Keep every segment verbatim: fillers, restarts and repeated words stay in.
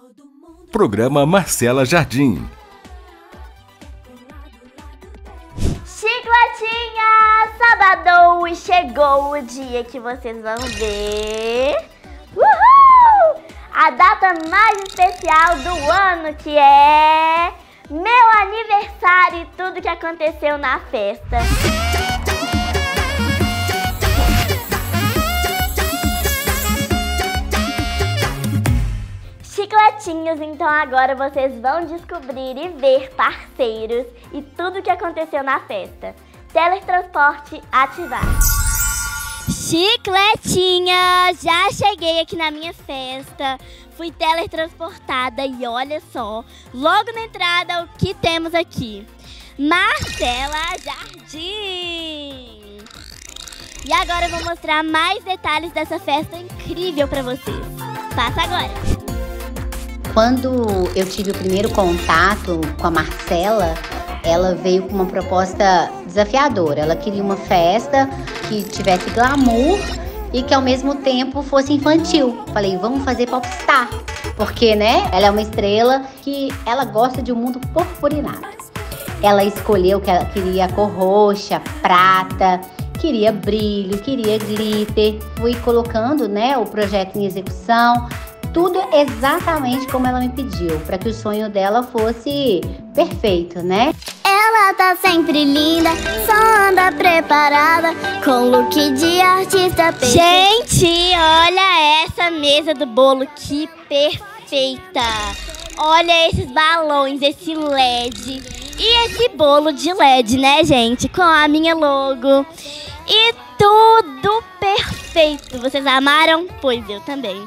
Programa Marcela Jardim. Chicletinha! Sábado! Chegou o dia que vocês vão ver Uhul! A data mais especial do ano, que é meu aniversário e tudo que aconteceu na festa. Chicletinhos, então agora vocês vão descobrir e ver parceiros e tudo que aconteceu na festa. Teletransporte ativado. Chicletinha, já cheguei aqui na minha festa, fui teletransportada e olha só, logo na entrada o que temos aqui? Marcela Jardim! E agora eu vou mostrar mais detalhes dessa festa incrível pra vocês. Passa agora! Quando eu tive o primeiro contato com a Marcela, ela veio com uma proposta desafiadora. Ela queria uma festa que tivesse glamour e que ao mesmo tempo fosse infantil. Falei, vamos fazer popstar, porque, né, ela é uma estrela que ela gosta de um mundo purpurinado. Ela escolheu que ela queria a cor roxa, prata, queria brilho, queria glitter. Fui colocando, né, o projeto em execução. Tudo exatamente como ela me pediu, para que o sonho dela fosse perfeito, né? Ela tá sempre linda, só anda preparada, com look de artista perfeita. Gente, olha essa mesa do bolo, que perfeita! Olha esses balões, esse L E D e esse bolo de L E D, né, gente? Com a minha logo. E tudo perfeito. Vocês amaram? Pois eu também.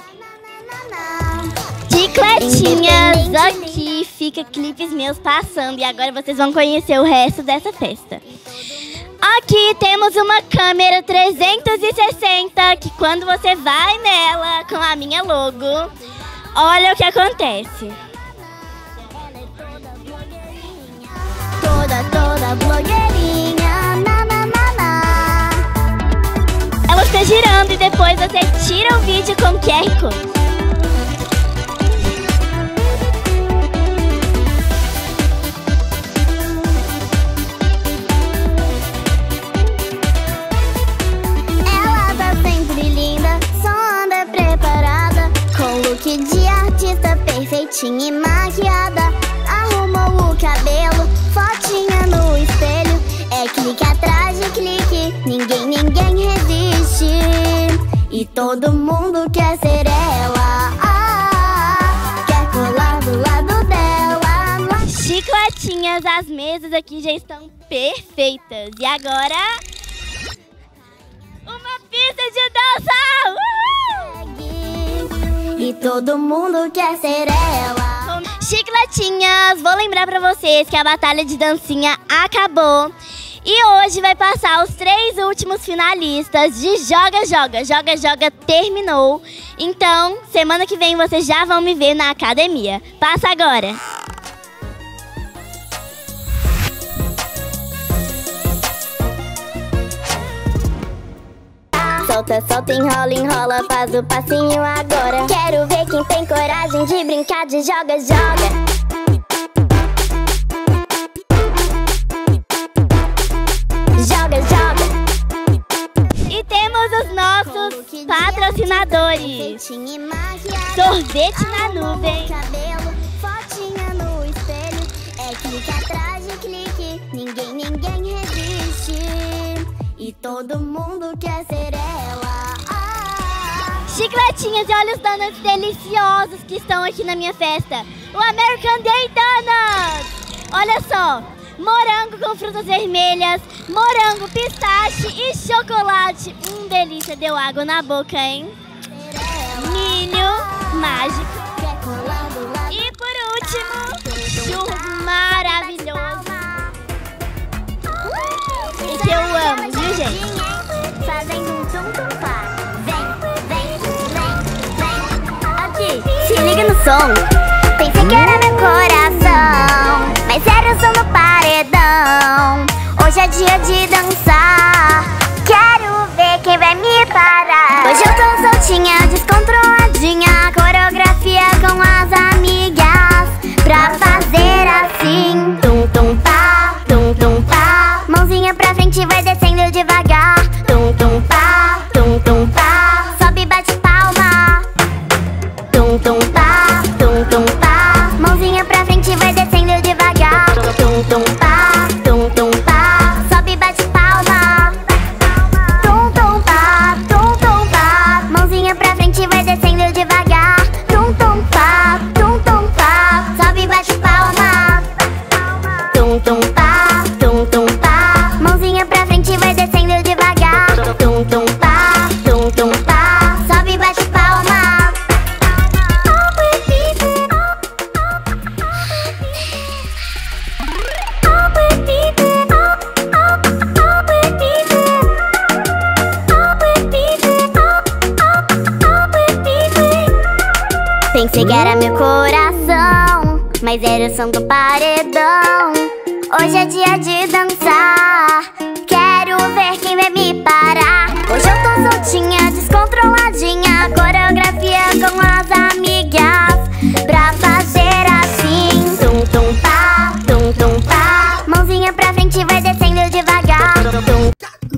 Chicletinhas, aqui fica clipes meus passando e agora vocês vão conhecer o resto dessa festa. Aqui temos uma câmera trezentos e sessenta que quando você vai nela com a minha logo, olha o que acontece. Toda, toda blogueirinha, na, na, na, na. Ela fica girando e depois você tira o vídeo com Q R Code. De artista perfeitinha e maquiada, arrumou o cabelo, fotinha no espelho, é clique atrás de clique, ninguém, ninguém resiste, e todo mundo quer ser ela, ah, quer colar do lado dela. Chicletinhas, as mesas aqui já estão perfeitas, e agora uma pista de dança! Uhul! E todo mundo quer ser ela. Chicletinhas, vou lembrar pra vocês que a batalha de dancinha acabou. E hoje vai passar os três últimos finalistas de Joga Joga. Joga Joga terminou. Então, semana que vem vocês já vão me ver na academia. Passa agora. Solta, solta, enrola, enrola, faz o passinho agora. Quero ver quem tem coragem de brincar de joga, joga. Joga, joga. E temos os nossos patrocinadores. Sorvete na nuvem. Fotinha no espelho, é clique atrás de clique, ninguém, ninguém resiste. E todo mundo quer ser ela. Ah. Chicletinhas, e olha os donuts deliciosos que estão aqui na minha festa. O American Day Donuts. Olha só, morango com frutas vermelhas, morango, pistache e chocolate. Hum, delícia, deu água na boca, hein? Milho mágico. E por último, churros maravilhoso. Esse eu amo, viu, gente? Fazendo um tum-tum pá. Vem, vem, vem, vem. Aqui, se liga no som. Pensei que era meu coração, mas era o som do paredão. Hoje é dia de dançar, quero ver quem vai me parar. Hoje eu tô soltinha, descontroladinha, coreografia com as amigas. era meu coração, mas era o som do paredão. Hoje é dia de dançar, quero ver quem vai me parar. Hoje eu tô soltinha, descontroladinha, coreografia com as amigas, pra fazer assim, tum tum pá, tum tum pá. Mãozinha pra frente, vai descendo devagar, tum tum.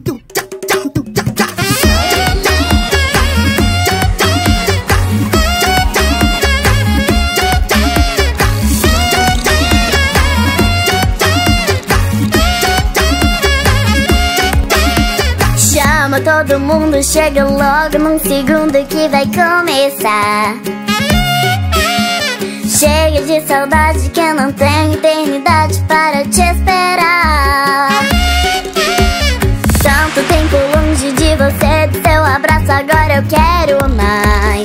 Todo mundo chega logo num segundo que vai começar. Chega de saudade que eu não tenho eternidade para te esperar. Tanto tempo longe de você, do seu abraço, agora eu quero mais.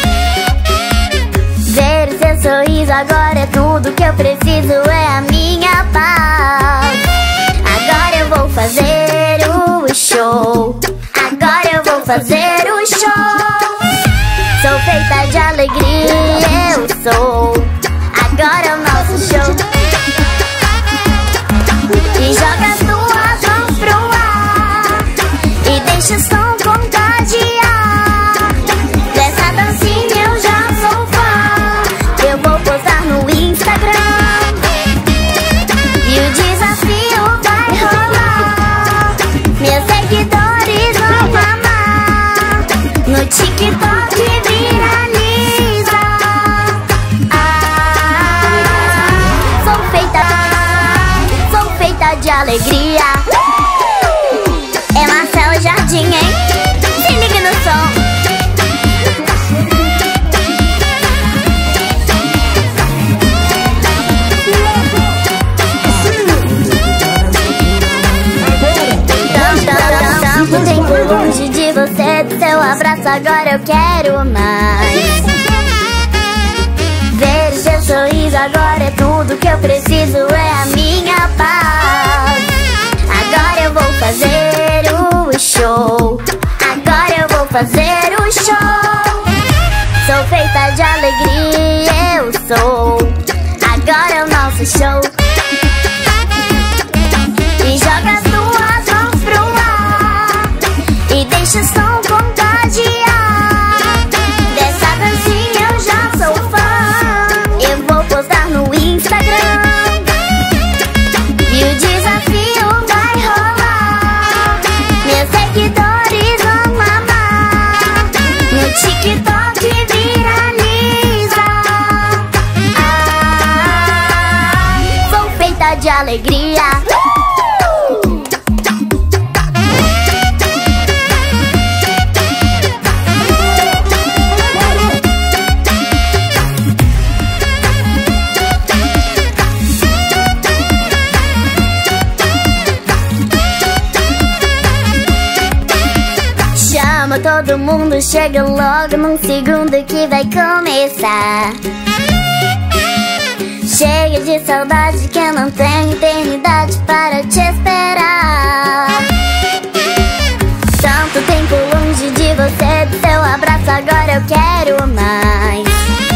Ver o seu sorriso agora é tudo que eu preciso, é a minha paz. Agora eu vou fazer o show. Agora eu vou fazer o show. Sou feita de alegria, eu sou. Agora é o nosso show. E joga as tuas mãos pro ar e deixa o som contagiar. Dessa dancinha eu já sou fã. Eu vou postar no Instagram e o desafio vai rolar. Meus seguidores vão amar. No TikTok viraliza. Ah, sou feita, sou feita de alegria. É Marcela Jardim, hein? Se liga no som. Tanto tempo longe de você, do seu abraço, agora eu quero mais. Ver o seu sorriso agora é tudo que eu preciso, é a minha paz. Agora eu vou fazer o show. Agora eu vou fazer o show. Sou feita de alegria, eu sou. Agora é o nosso show. E joga as tuas mãos pro ar e deixa o som contagiar. Dessa dancinha eu já sou fã. Eu vou postar no Instagram e o desafio vai rolar. Meus seguidores vão amar. No TikTok viraliza. Ah, sou feita de alegria. Todo mundo chega logo num segundo que vai começar. Chega de saudade que eu não tenho eternidade para te esperar. Tanto tempo longe de você, do seu abraço, agora eu quero mais.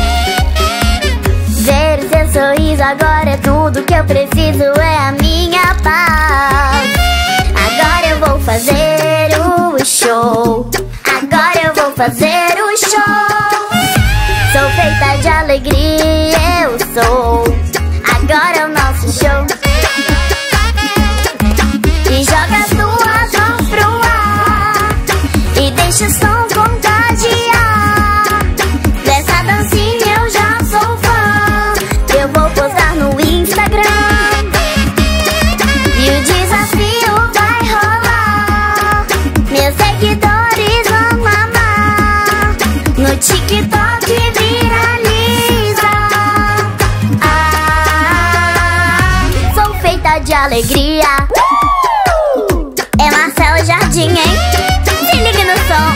Ver o seu sorriso agora é tudo que eu preciso, é a minha paz. Agora eu vou fazer o show. Agora eu vou fazer o show. Sou feita de alegria, eu sou. Agora é o nosso show. E joga as tuas mãos pro ar e deixa o som contagiar. Dessa dancinha eu já sou fã. Eu vou postar no Instagram e o desafio vai rolar. Meus seguidores vão amar. No TikTok viraliza. Ah, sou feita de alegria. É Marcela Jardim, hein? Se liga no som.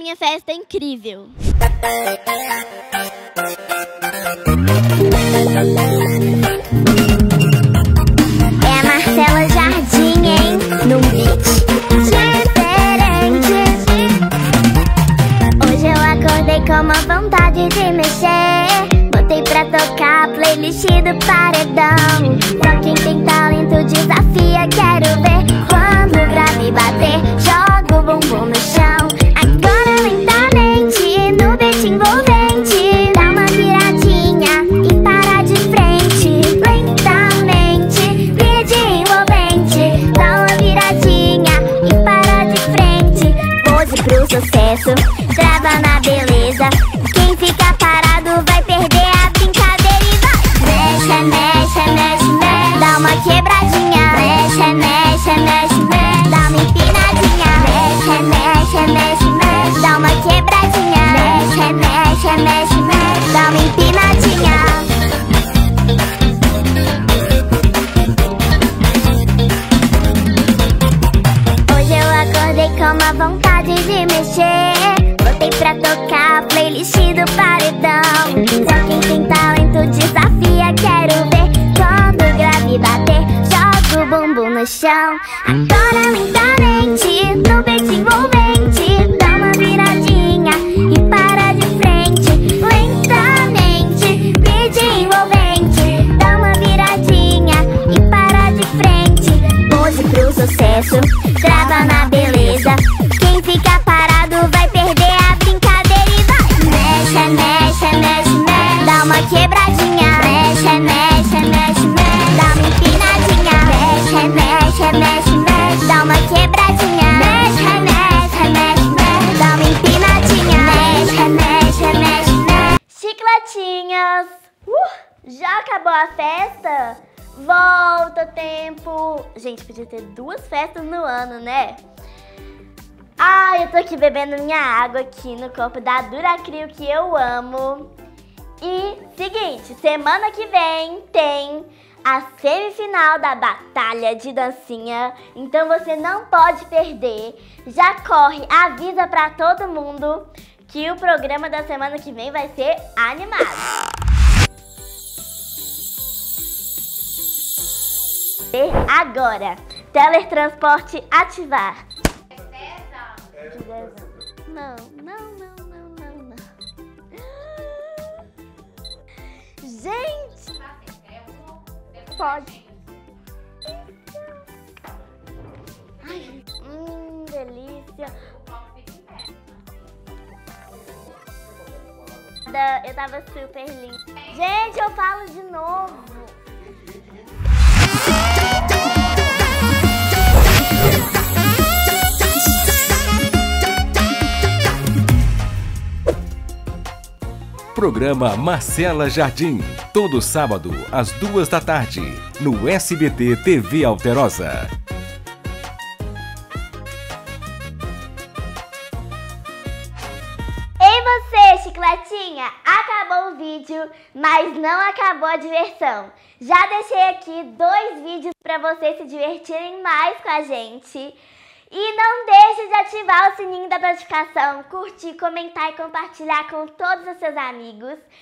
minha festa incrível. É a Marcela Jardim, hein? No beat diferente. Hoje eu acordei com uma vontade de mexer. Botei pra tocar a playlist do paredão. Só quem tem talento desafia, quero ver. Quando o grave bater, joga o bumbum no chão. Agora lentamente, no beat envolvente, dá uma viradinha e para de frente. Lentamente, beat envolvente, dá uma viradinha e para de frente. Pose pro sucesso, trava na beleza. Quem fica parado vai perder a brincadeira e vai. Mexe, mexe, mexe, mexe, dá uma quebradinha. Mexe, mexe, mexe, mexe, dá uma empinadinha. Mexe, mexe, mexe, mexe, dá uma quebradinha. Mexe, mexe, mexe, mexe, dá uma empinadinha. Hoje eu acordei com uma vontade de mexer. Botei pra tocar a playlist do paredão. Só quem tem talento desafia, quero ver. Quando o grave bater, joga o bumbum no chão. Agora lentamente, no beat envolvente, dá uma viradinha e para de frente. Lentamente, beat envolvente, dá uma viradinha e para de frente. Pose pro sucesso, trava na beleza. Quem fica parado vai perder a brincadeira e vai. Mexe, mexe, mexe, mexe, dá uma quebradinha. Mexe, mexe, mexe, mexe, dá uma empinadinha. Mexe, mexe, mexe, mexe, dá uma quebradinha. Mexe, mexe, mexe, mexe, dá uma empinadinha. Mexe, mexe, mexe, mexe. Chicletinhas! Uh, já acabou a festa? Volta o tempo. Gente, podia ter duas festas no ano, né? Ah, eu tô aqui bebendo minha água aqui no copo da Duracril, que eu amo. E, seguinte, semana que vem tem a semifinal da Batalha de Dancinha. Então você não pode perder. Já corre, avisa pra todo mundo que o programa da semana que vem vai ser animado. Agora, teletransporte ativar. Não, não, não, não, não, não. Gente! Pode. Ai, hum, delícia. Eu tava super linda. Gente, eu falo de novo. Programa Marcela Jardim, todo sábado às duas da tarde, no S B T T V Alterosa. Ei você, chicletinha! Acabou o vídeo, mas não acabou a diversão. Já deixei aqui dois vídeos para vocês se divertirem mais com a gente. E não deixe de ativar o sininho da notificação, curtir, comentar e compartilhar com todos os seus amigos.